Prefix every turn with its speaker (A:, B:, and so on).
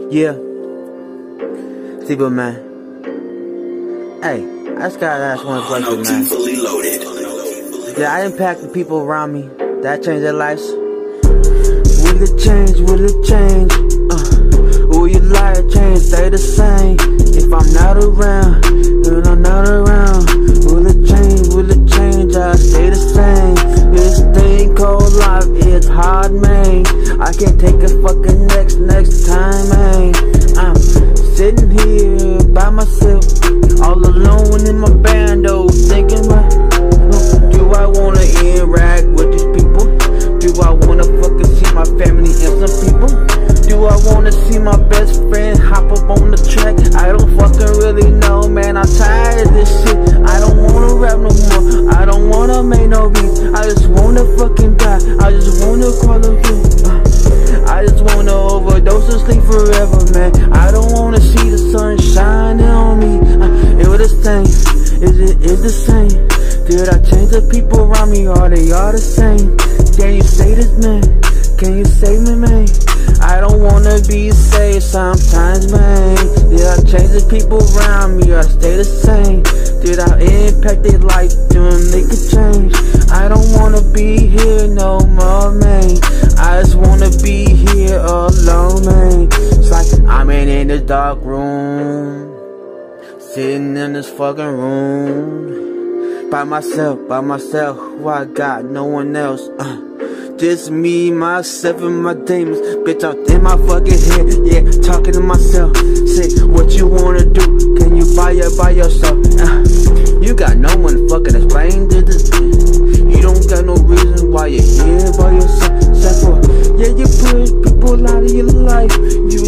A: Yeah. iBu, man. Hey, I just gotta ask one question, man. Did I impact the people around me? Did I change their lives? Will it change? Will it change? Will your life change? Stay the same. If I'm not around, then I'm not around. Will it change? Will it change? I stay the same. This thing called life is hard, man. I can't take a fucking next time, man. I'm sitting here by myself, all alone in my bando, thinking, do I wanna interact with these people? Do I wanna fucking see my family and some people? Do I wanna see my best friend hop up on the track? I don't fucking really know, man. I'm tired of this shit. I don't wanna rap no more. I don't wanna make no beats. I just wanna fucking die. I just wanna call a I just wanna overdose and sleep forever, man. I don't wanna see the sun shining on me. It was the same. Is the same? Did I change the people around me, or they all the same? Can you say this, man? Can you save me, man? I don't wanna be saved sometimes, man. Did I change the people around me, or I stay the same? Did I impact their life, doing make a change? I don't wanna be here no more, man. I just wanna be here alone, man. It's like I'm in this dark room, sitting in this fucking room, by myself, who I got, no one else. Just me, myself, and my demons. Bitch, I'm in my fucking head, yeah, talking to myself. Say, what you wanna do? Can you buy it by yourself? You got no one to fucking explain to this. You don't got no reason why you're here by yourself. Yeah, you push people out of your life. You